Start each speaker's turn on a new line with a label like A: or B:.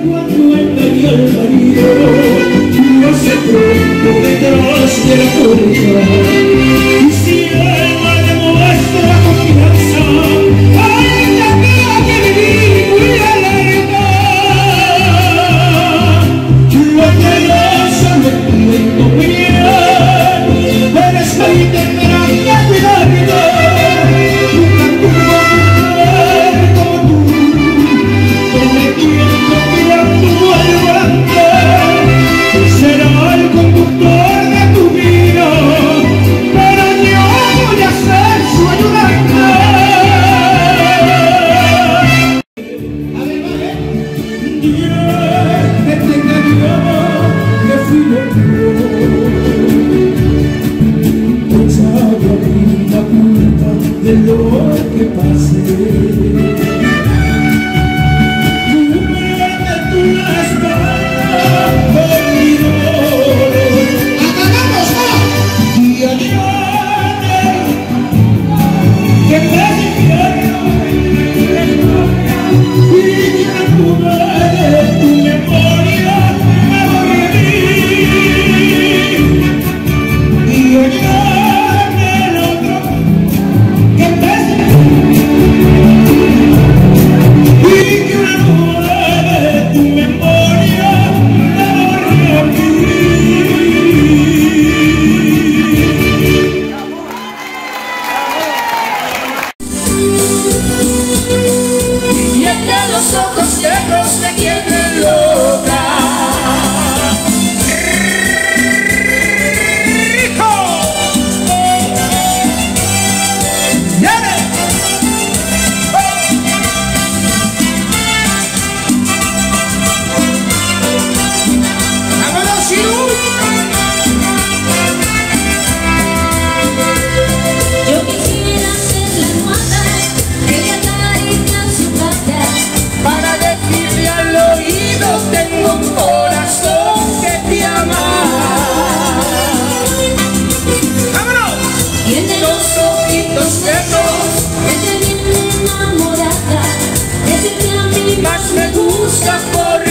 A: cuando engaña al marido, lo hace pronto detrás de la puerta. Y si ella le muestra confianza, a ella que vivir muy alargada. Lo que no se me cuento bien, eres muy tendrá que cuidarlo. Será el conductor de tu vida, pero yo voy a ser su ayudante. Dios te tenga Dios, que fui yo. Echado a mí la culpa de lo que pasé.
B: Más me gusta por